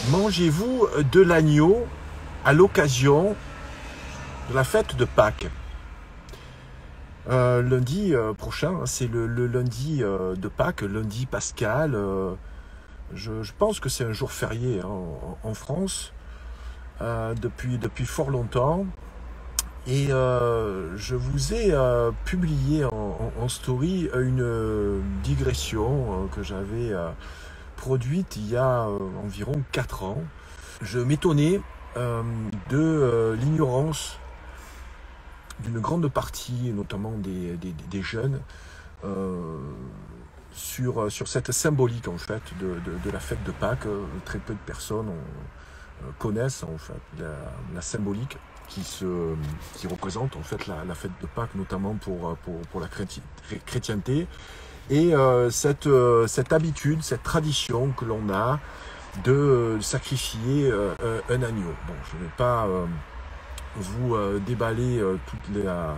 Mangez-vous de l'agneau à l'occasion de la fête de Pâques? Lundi prochain, c'est le lundi de Pâques, lundi pascal. Je pense que c'est un jour férié hein, en France depuis fort longtemps. Et je vous ai publié en story une digression que j'avais produite il y a environ 4 ans. Je m'étonnais de l'ignorance d'une grande partie, notamment des jeunes, euh, sur cette symbolique en fait de la fête de Pâques. Très peu de personnes connaissent en fait la symbolique qui représente en fait la fête de Pâques, notamment pour la chrétienté. Et cette habitude, cette tradition que l'on a de sacrifier un agneau. Bon, je ne vais pas vous déballer toutes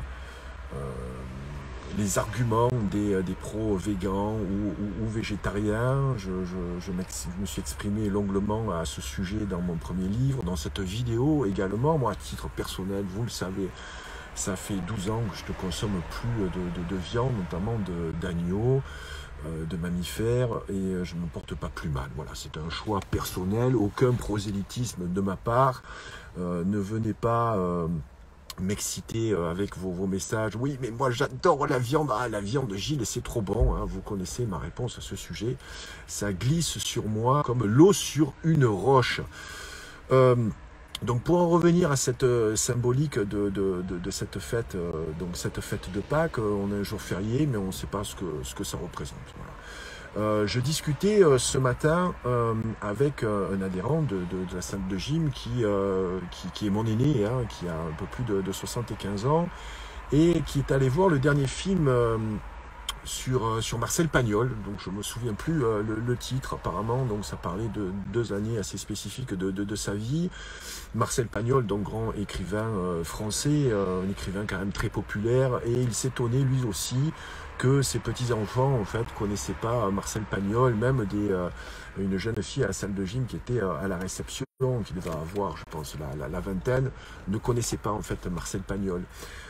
les arguments des pros-végans ou végétariens. Je me suis exprimé longuement à ce sujet dans mon premier livre, dans cette vidéo également. Moi, à titre personnel, vous le savez, ça fait 12 ans que je ne consomme plus de viande, notamment d'agneau, de mammifères, et je ne me porte pas plus mal. Voilà, c'est un choix personnel, aucun prosélytisme de ma part. Ne venez pas m'exciter avec vos messages. Oui, mais moi j'adore la viande. Ah, la viande, Gilles, c'est trop bon. Hein. Vous connaissez ma réponse à ce sujet. Ça glisse sur moi comme l'eau sur une roche. Donc pour en revenir à cette symbolique de cette fête, donc cette fête de Pâques, on a un jour férié, mais on ne sait pas ce que ça représente. Voilà. Je discutais ce matin avec un adhérent de la salle de gym qui est mon aîné, hein, qui a un peu plus de 75 ans, et qui est allé voir le dernier film sur Marcel Pagnol. Donc je me souviens plus le titre apparemment, donc ça parlait de 2 années assez spécifiques de sa vie. Marcel Pagnol, donc grand écrivain français, un écrivain quand même très populaire, et il s'étonnait lui aussi que ses petits-enfants en fait connaissaient pas Marcel Pagnol, même une jeune fille à la salle de gym qui était à la réception, qui devait avoir je pense la vingtaine, ne connaissait pas en fait Marcel Pagnol.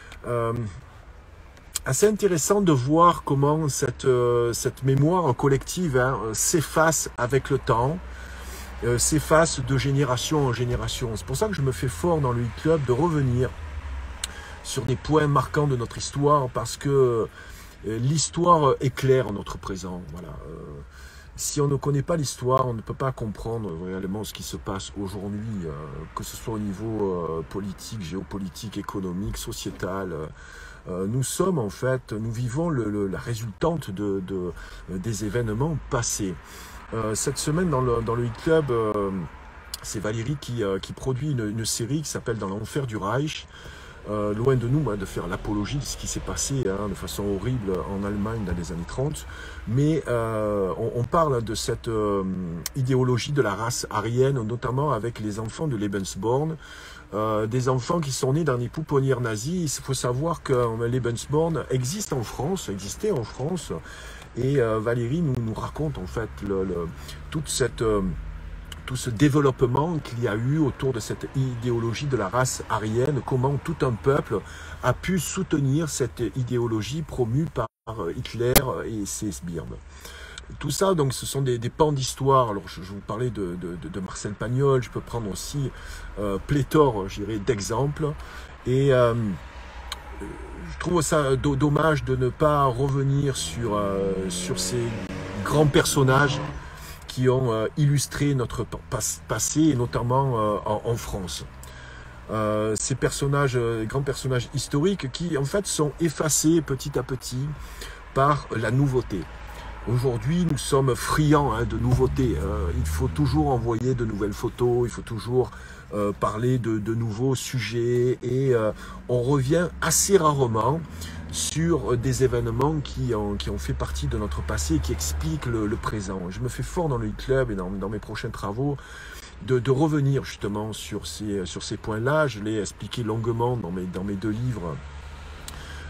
Assez intéressant de voir comment cette mémoire collective hein, s'efface avec le temps, s'efface de génération en génération. C'est pour ça que je me fais fort dans le Hit Club de revenir sur des points marquants de notre histoire, parce que l'histoire éclaire notre présent. Voilà. Si on ne connaît pas l'histoire, on ne peut pas comprendre réellement ce qui se passe aujourd'hui, que ce soit au niveau politique, géopolitique, économique, sociétal. Nous sommes en fait, nous vivons la résultante des événements passés. Cette semaine dans le Hit Club, c'est Valérie qui produit une série qui s'appelle Dans l'enfer du Reich. Loin de nous de faire l'apologie de ce qui s'est passé hein, de façon horrible en Allemagne dans les années 30, mais on parle de cette idéologie de la race aryenne, notamment avec les enfants de Lebensborn, des enfants qui sont nés dans les pouponnières nazies. Il faut savoir que Lebensborn existait en France, et Valérie nous raconte en fait toute cette tout ce développement qu'il y a eu autour de cette idéologie de la race aryenne, comment tout un peuple a pu soutenir cette idéologie promue par Hitler et ses sbires. Tout ça, donc, ce sont des pans d'histoire. Alors, je vous parlais de Marcel Pagnol, je peux prendre aussi pléthore, je dirais, d'exemples. Et je trouve ça dommage de ne pas revenir sur ces grands personnages qui ont illustré notre passé, et notamment en France. Ces personnages, grands personnages historiques qui en fait sont effacés petit à petit par la nouveauté. Aujourd'hui, nous sommes friands hein, de nouveautés. Il faut toujours envoyer de nouvelles photos, il faut toujours parler de nouveaux sujets, et on revient assez rarement sur des événements qui ont fait partie de notre passé et qui expliquent le présent. Je me fais fort dans le Hit Club et dans mes prochains travaux de revenir justement sur ces points-là. Je l'ai expliqué longuement dans mes 2 livres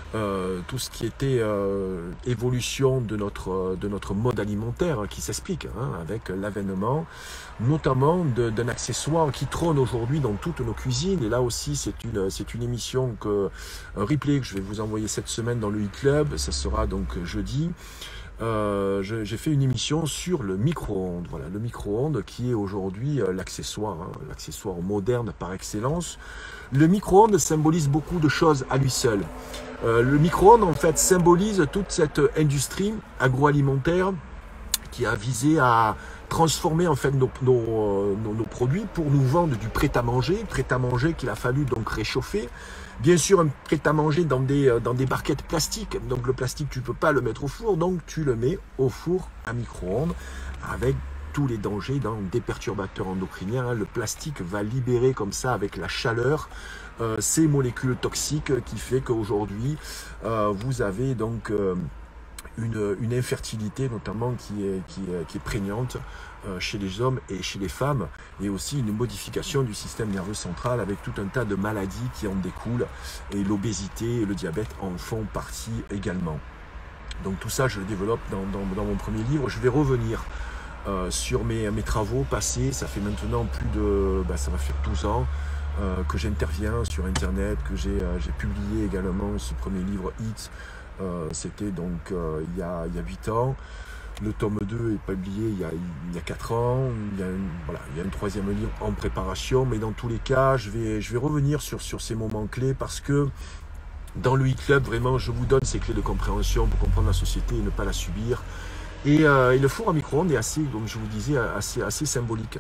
tout ce qui était évolution de notre mode alimentaire qui s'explique avec l'avènement notamment d'un accessoire qui trône aujourd'hui dans toutes nos cuisines. Et là aussi, c'est une émission un replay que je vais vous envoyer cette semaine dans le e-club. Ça sera donc jeudi. J'ai fait une émission sur le micro-ondes. Voilà, le micro-ondes qui est aujourd'hui l'accessoire moderne par excellence. Le micro-ondes symbolise beaucoup de choses à lui seul. Le micro-ondes, en fait, symbolise toute cette industrie agroalimentaire qui a visé à transformer en fait nos produits pour nous vendre du prêt-à-manger qu'il a fallu donc réchauffer. Bien sûr, un prêt-à-manger dans des barquettes plastiques. Donc le plastique, tu peux pas le mettre au four, donc tu le mets au four à micro-ondes avec tous les dangers dans des perturbateurs endocriniens. Le plastique va libérer comme ça avec la chaleur ces molécules toxiques qui fait qu'aujourd'hui vous avez donc une infertilité notamment qui est prégnante chez les hommes et chez les femmes, et aussi une modification du système nerveux central avec tout un tas de maladies qui en découlent, et l'obésité et le diabète en font partie également. Donc tout ça je le développe dans mon premier livre. Je vais revenir sur mes travaux passés. Ça fait maintenant ça va faire 12 ans que j'interviens sur internet, que j'ai publié également ce premier livre Hit. C'était donc il y a 8 ans. Le tome 2 est publié il y a 4 ans. Il y a un troisième livre en préparation. Mais dans tous les cas, je vais revenir sur ces moments clés, parce que dans le e-club, vraiment, je vous donne ces clés de compréhension pour comprendre la société et ne pas la subir. Et le four à micro-ondes est assez, comme je vous disais, assez symbolique.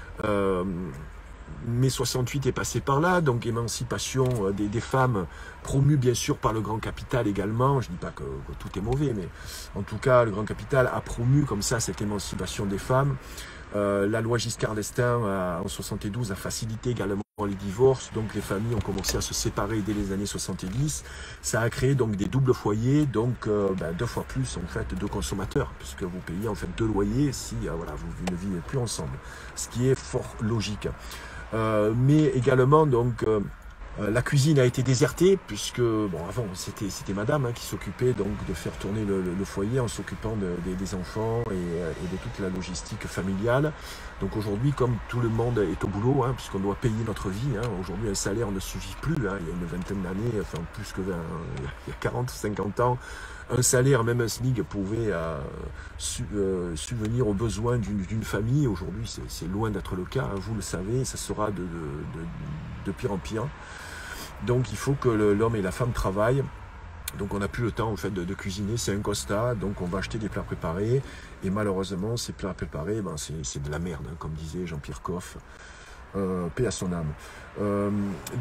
Mai 68 est passé par là, donc émancipation des femmes promue bien sûr par le grand capital également. Je ne dis pas que tout est mauvais, mais en tout cas le grand capital a promu comme ça cette émancipation des femmes. La loi Giscard d'Estaing en 72 a facilité également les divorces, donc les familles ont commencé à se séparer dès les années 70. Ça a créé donc des doubles foyers, donc 2 fois plus en fait de consommateurs, puisque vous payez en fait 2 loyers si vous ne vivez plus ensemble, ce qui est fort logique. Mais également donc la cuisine a été désertée, puisque avant c'était madame qui s'occupait donc de faire tourner le foyer en s'occupant des enfants et de toute la logistique familiale. Donc aujourd'hui, comme tout le monde est au boulot, puisqu'on doit payer notre vie, aujourd'hui un salaire ne suffit plus. Il y a une vingtaine d'années, enfin plus que 20, il y a 40, 50 ans, un salaire, même un SMIC, pouvait subvenir aux besoins d'une famille. Aujourd'hui, c'est loin d'être le cas, vous le savez, ça sera de pire en pire. Donc il faut que l'homme et la femme travaillent. Donc on n'a plus le temps en fait de cuisiner, c'est un constat. Donc on va acheter des plats préparés, et malheureusement ces plats préparés, c'est de la merde, comme disait Jean-Pierre Coff, paix à son âme.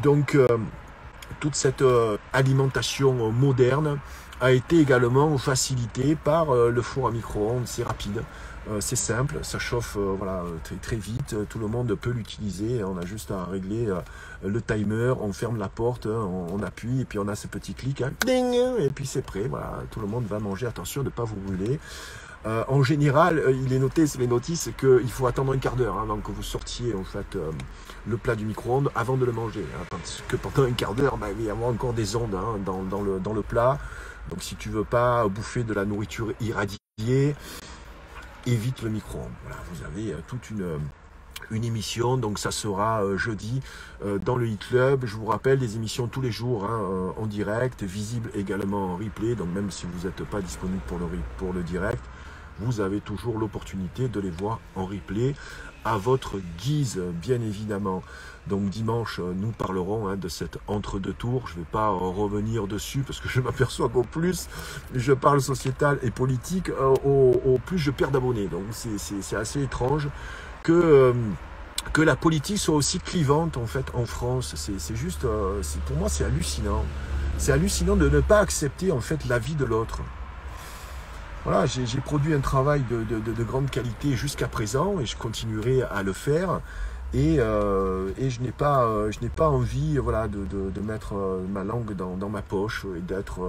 Toute cette alimentation moderne a été également facilitée par le four à micro-ondes. C'est rapide, c'est simple, ça chauffe très vite, tout le monde peut l'utiliser. On a juste à régler le timer, on ferme la porte, on appuie, et puis on a ce petit clic, ding, et puis c'est prêt. Voilà, tout le monde va manger. Attention de ne pas vous brûler. En général, il est noté sur les notices qu'il faut attendre un quart d'heure avant que vous sortiez en fait le plat du micro-ondes avant de le manger, parce que pendant un quart d'heure, il va y avoir encore des ondes dans le plat. Donc si tu veux pas bouffer de la nourriture irradiée, évite le micro-ondes. Voilà, vous avez toute une émission, donc ça sera jeudi dans le e-club. Je vous rappelle, des émissions tous les jours en direct, visibles également en replay. Donc même si vous n'êtes pas disponible pour le direct, vous avez toujours l'opportunité de les voir en replay à votre guise, bien évidemment. Donc dimanche, nous parlerons de cet entre-deux tours. Je ne vais pas revenir dessus, parce que je m'aperçois qu'au plus je parle sociétal et politique, au plus je perds d'abonnés. Donc c'est assez étrange que la politique soit aussi clivante en fait en France. C'est juste, pour moi c'est hallucinant. C'est hallucinant de ne pas accepter en fait l'avis de l'autre. Voilà, j'ai produit un travail de grande qualité jusqu'à présent, et je continuerai à le faire. Et je n'ai pas envie de mettre ma langue dans ma poche et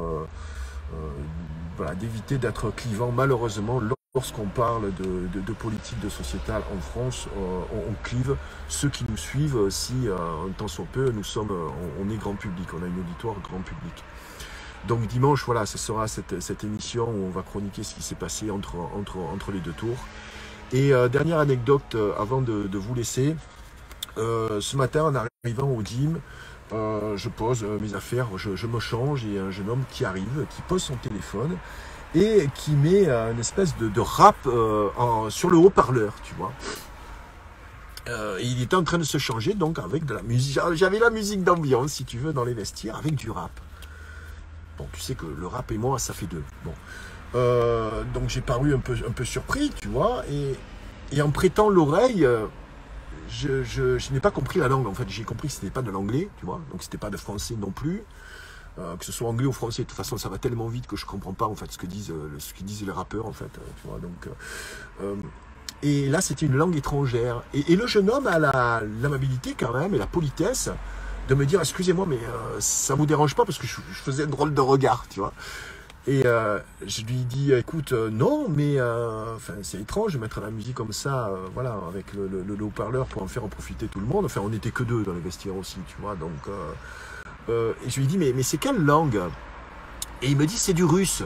d'éviter d'être clivant. Malheureusement, lorsqu'on parle de politique, de sociétal en France, on clive. Ceux qui nous suivent, si tant soit peu, on est grand public, on a une auditoire grand public. Donc dimanche, voilà, ce sera cette émission où on va chroniquer ce qui s'est passé entre les deux tours. Et dernière anecdote avant de vous laisser. Ce matin, en arrivant au gym, je pose mes affaires, je me change et un jeune homme qui arrive, qui pose son téléphone et qui met une espèce de rap sur le haut-parleur, tu vois. Il était en train de se changer donc avec de la musique. J'avais la musique d'ambiance, si tu veux, dans les vestiaires avec du rap. Bon, tu sais que le rap et moi, ça fait deux. Bon. Donc j'ai paru un peu surpris, tu vois, et en prêtant l'oreille, je n'ai pas compris la langue. En fait, j'ai compris que ce n'était pas de l'anglais, tu vois, donc c'était pas de français non plus. Que ce soit anglais ou français, de toute façon, ça va tellement vite que je comprends pas en fait ce que disent les rappeurs en fait, tu vois. Donc, et là, c'était une langue étrangère. Et le jeune homme a l'amabilité quand même et la politesse de me dire, excusez-moi, mais ça vous dérange pas parce que je faisais un drôle de regard, tu vois. Et je lui dis, écoute, non, mais c'est étrange de mettre la musique comme ça, voilà, avec le haut-parleur pour en faire en profiter tout le monde. Enfin, on n'était que deux dans les vestiaires aussi, tu vois. Donc, et je lui dis, mais c'est quelle langue? Et il me dit, c'est du russe.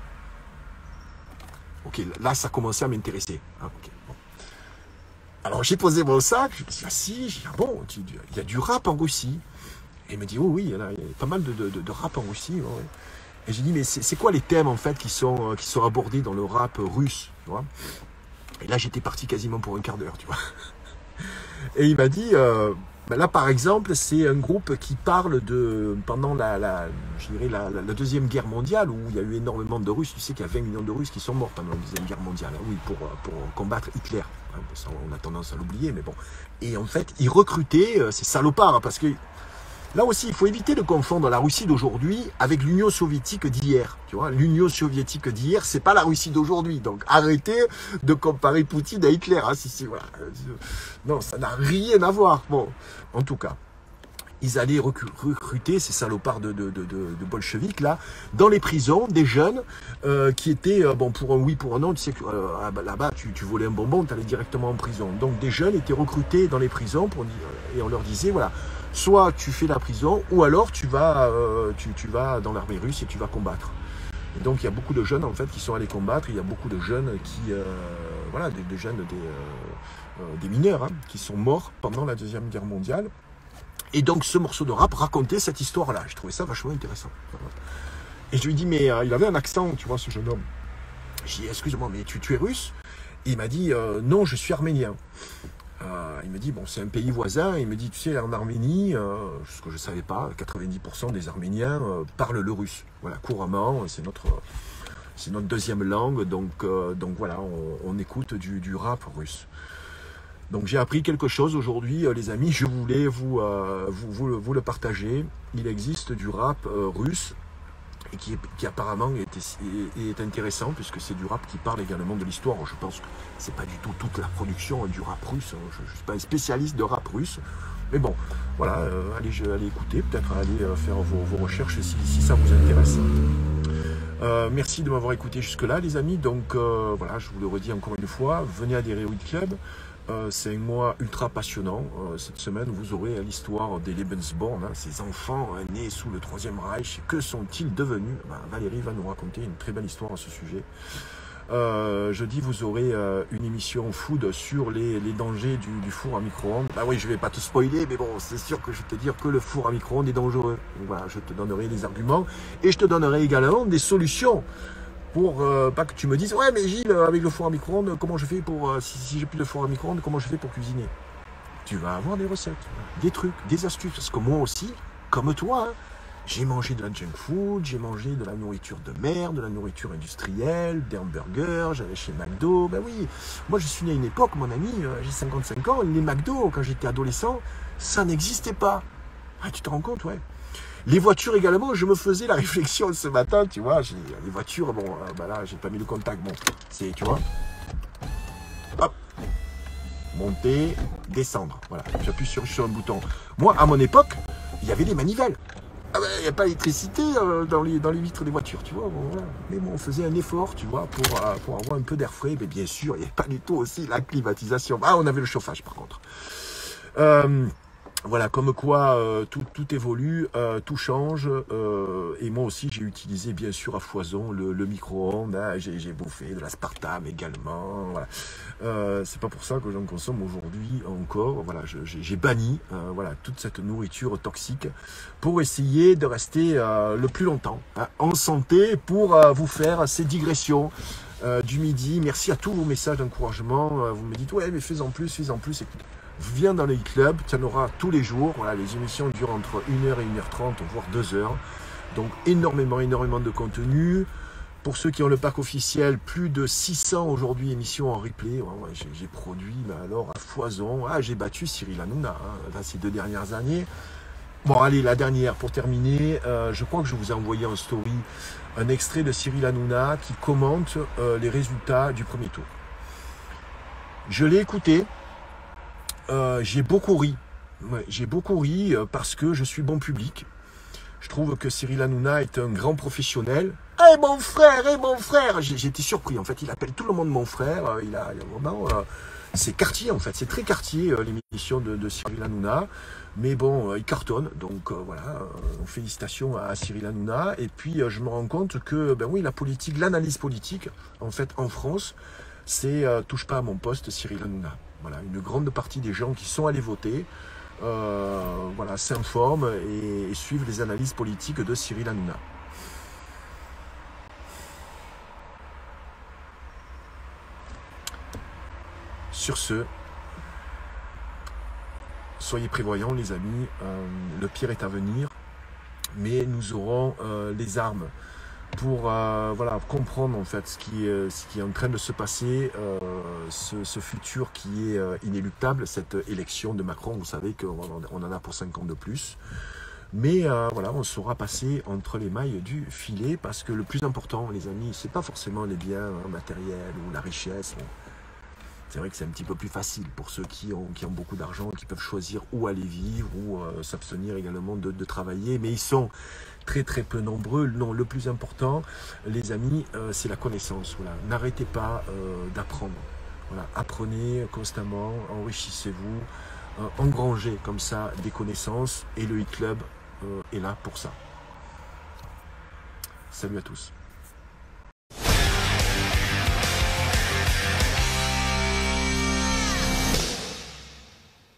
Ok, là, ça commençait à m'intéresser. Ah, okay, bon. Alors, j'ai posé mon sac, je me suis assis, j'ai dit, ah bon, il y a du rap en Russie. Et il me dit, oh oui, il y a pas mal de rap en Russie. Ouais. Et j'ai dit, mais c'est quoi les thèmes en fait qui sont abordés dans le rap russe, tu vois? Et là, j'étais parti quasiment pour un quart d'heure, tu vois. Et il m'a dit, ben là par exemple, c'est un groupe qui parle de, pendant la Deuxième Guerre mondiale, où il y a eu énormément de Russes, tu sais qu'il y a 20 millions de Russes qui sont morts pendant la Deuxième Guerre mondiale, hein, oui, pour combattre Hitler. Ça, on a tendance à l'oublier, mais bon. Et en fait, ils recrutaient ces salopards, hein, parce que là aussi, il faut éviter de confondre la Russie d'aujourd'hui avec l'Union soviétique d'hier. Tu vois, l'Union soviétique d'hier, c'est pas la Russie d'aujourd'hui. Donc, arrêtez de comparer Poutine à Hitler. Hein, voilà. Non, ça n'a rien à voir. Bon, en tout cas, ils allaient recruter ces salopards de bolcheviks là dans les prisons, des jeunes qui étaient bon pour un oui pour un non. Tu sais que là-bas, tu volais un bonbon, tu allais directement en prison. Donc, des jeunes étaient recrutés dans les prisons pour et on leur disait voilà. Soit tu fais la prison, ou alors tu vas dans l'armée russe et tu vas combattre. Et donc il y a beaucoup de jeunes en fait qui sont allés combattre. Il y a beaucoup de jeunes qui, voilà, des jeunes, des mineurs, hein, qui sont morts pendant la Deuxième Guerre mondiale. Et donc ce morceau de rap racontait cette histoire-là. J'ai trouvé ça vachement intéressant. Et je lui dis mais il avait un accent, tu vois, ce jeune homme. J'ai dit excuse-moi, mais tu es russe? Et il m'a dit non, je suis arménien. Il me dit, bon, c'est un pays voisin. Il me dit, tu sais, en Arménie, ce que je ne savais pas, 90% des Arméniens parlent le russe. Voilà, couramment, c'est notre deuxième langue. Donc voilà, on écoute du rap russe. Donc j'ai appris quelque chose aujourd'hui, les amis. Je voulais vous le partager. Il existe du rap russe. Et qui apparemment est intéressant, puisque c'est du rap qui parle également de l'histoire. Je pense que c'est pas du tout toute la production du rap russe. Je ne suis pas un spécialiste de rap russe. Mais bon, voilà, allez écouter, peut-être allez faire vos recherches si ça vous intéresse. Merci de m'avoir écouté jusque-là, les amis. Donc voilà, je vous le redis encore une fois, venez adhérer au Hit Club. C'est un mois ultra passionnant. Cette semaine, vous aurez l'histoire des Lebensborn, hein, ces enfants nés sous le Troisième Reich. Que sont-ils devenus? Valérie va nous raconter une très belle histoire à ce sujet. Jeudi, vous aurez une émission food sur les dangers du four à micro-ondes. Bah oui, je vais pas te spoiler, mais bon, c'est sûr que je vais te dire que le four à micro-ondes est dangereux. Donc voilà, je te donnerai les arguments et je te donnerai également des solutions. Pour pas que tu me dises, ouais mais Gilles, avec le four à micro-ondes, comment je fais pour, si j'ai plus de four à micro-ondes, comment je fais pour cuisiner? Tu vas avoir des recettes, des trucs, des astuces, parce que moi aussi, comme toi, hein, j'ai mangé de la junk food, j'ai mangé de la nourriture de merde, de la nourriture industrielle, des hamburgers, j'allais chez McDo, ben oui, moi je suis né à une époque, mon ami, j'ai 55 ans, les McDo, quand j'étais adolescent, ça n'existait pas. Ah, tu te rends compte, ouais. Les voitures également, je me faisais la réflexion ce matin, tu vois, les voitures, bon, bah là, j'ai pas mis le contact, bon, c'est, tu vois, hop, monter, descendre, voilà, j'appuie sur un bouton. Moi, à mon époque, il y avait des manivelles. Ah ben, il n'y a pas d'électricité dans les vitres des voitures, tu vois, bon, voilà. Mais bon, on faisait un effort, tu vois, pour avoir un peu d'air frais, mais bien sûr, il n'y avait pas du tout aussi la climatisation. Ah, on avait le chauffage, par contre. Voilà, comme quoi tout évolue, tout change. Et moi aussi, j'ai utilisé bien sûr à foison le micro-ondes. Hein, j'ai bouffé de l'aspartame également. Voilà. C'est pas pour ça que j'en consomme aujourd'hui encore. Voilà, j'ai banni voilà, toute cette nourriture toxique pour essayer de rester le plus longtemps hein, en santé pour vous faire ces digressions. Du midi, merci à tous vos messages d'encouragement. Vous me dites, ouais, mais fais en plus, fais en plus. Écoute, viens dans le e-club, tu en auras tous les jours. Voilà, les émissions durent entre 1h et 1h30, voire 2h. Donc énormément de contenu. Pour ceux qui ont le pack officiel, plus de 600 aujourd'hui émissions en replay. Ouais, j'ai produit, mais alors à foison. Ah, j'ai battu Cyril Hanouna hein, ces 2 dernières années. Bon, allez, la dernière pour terminer. Je crois que je vous ai envoyé en story un extrait de Cyril Hanouna qui commente les résultats du premier tour. Je l'ai écouté. J'ai beaucoup ri. Ouais, j'ai beaucoup ri parce que je suis bon public. Je trouve que Cyril Hanouna est un grand professionnel. Eh mon frère, j'étais surpris en fait. Il appelle tout le monde mon frère. Il a vraiment, c'est quartier en fait. C'est très quartier l'émission de Cyril Hanouna. Mais bon, il cartonne. Donc voilà, félicitations à Cyril Hanouna. Et puis je me rends compte que ben oui, la politique, l'analyse politique, en fait, en France, c'est touche pas à mon poste, Cyril Hanouna. Voilà, une grande partie des gens qui sont allés voter, voilà, s'informent et suivent les analyses politiques de Cyril Hanouna. Sur ce, soyez prévoyants les amis, le pire est à venir, mais nous aurons les armes pour voilà, comprendre en fait ce qui est en train de se passer, ce futur qui est inéluctable, cette élection de Macron. Vous savez qu'on en a pour 5 ans de plus. Mais voilà, on saura passer entre les mailles du filet parce que le plus important, les amis, c'est pas forcément les biens matériels ou la richesse. C'est vrai que c'est un petit peu plus facile pour ceux qui ont beaucoup d'argent, qui peuvent choisir où aller vivre ou s'abstenir également de travailler. Mais ils sont très peu nombreux. Non, le plus important, les amis, c'est la connaissance. Voilà. N'arrêtez pas d'apprendre. Voilà. Apprenez constamment, enrichissez-vous, engrangez comme ça des connaissances et le e-club est là pour ça. Salut à tous.